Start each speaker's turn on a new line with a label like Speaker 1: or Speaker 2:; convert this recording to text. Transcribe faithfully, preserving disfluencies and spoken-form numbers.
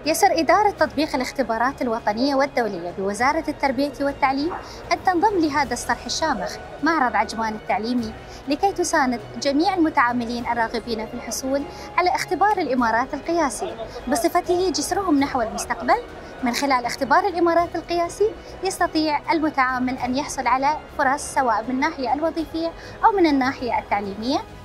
Speaker 1: يسر إدارة تطبيق الاختبارات الوطنية والدولية بوزارة التربية والتعليم أن تنضم لهذا الصرح الشامخ معرض عجمان التعليمي لكي تساند جميع المتعاملين الراغبين في الحصول على اختبار الإمارات القياسي بصفته جسرهم نحو المستقبل. من خلال اختبار الإمارات القياسي يستطيع المتعامل أن يحصل على فرص سواء من الناحية الوظيفية أو من الناحية التعليمية،